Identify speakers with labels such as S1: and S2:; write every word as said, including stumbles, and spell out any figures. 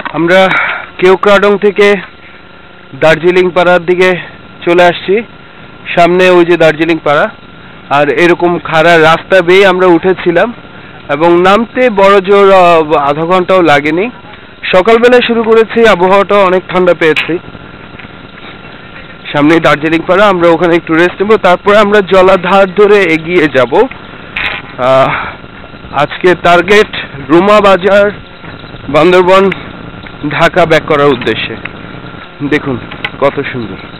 S1: আমরা কেওক্রাডং থেকে দার্জিলিং পাড়ার দিকে চলে আসছি। সামনে ওই যে দার্জিলিং পাড়া, আর এরকম খাড়া রাস্তা বেয়ে আমরা উঠেছিলাম এবং নামতে বড় জোর আধা ঘন্টাও লাগেনি। সকালবেলায় শুরু করেছি, আবহাওয়াটা অনেক ঠান্ডা পেয়েছি। সামনে দার্জিলিং পাড়া, আমরা ওখানে একটু রেস্ট নেব, তারপরে আমরা জলাধার ধরে এগিয়ে যাব। আজকে টার্গেট রুমা বাজার, বান্দরবন, ঢাকা ব্যাক করার উদ্দেশ্যে। দেখুন কত সুন্দর।